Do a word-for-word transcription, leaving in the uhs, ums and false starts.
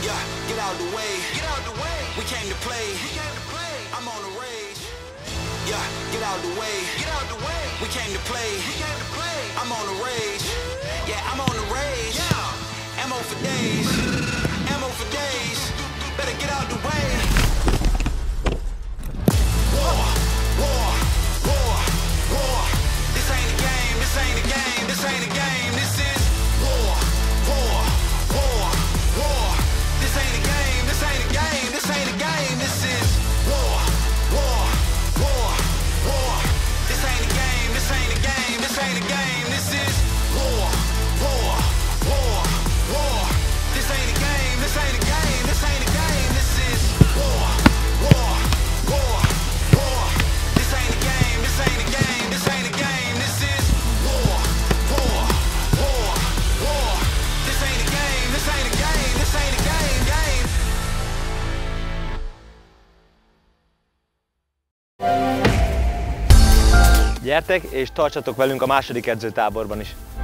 Yeah, get out the way. Get out the way. We came to play. We came to play. I'm on the rage. Yeah, get out the way. Get out the way. We came to play. We came to play. I'm on the rage. Yeah, I'm on the rage. Yeah. Ammo for days. Ammo for days. Better get out the way. War, war, war, war. This ain't a game. This ain't a game. This ain't a game. This is war, war, war, war. This ain't a game. This ain't a game. This ain't a game. This is war, war, war, war. This ain't a game. This ain't a game. This ain't a game. This is war, war, war, war. This ain't a game. This ain't a game. This ain't a game. This is war, war, war, war. This ain't a game. This ain't a game. This ain't a game. This is war, war, war, war. This ain't a game. This ain't a game. This ain't a game. Game. Gyertek és tartsatok velünk a második edzőtáborban is!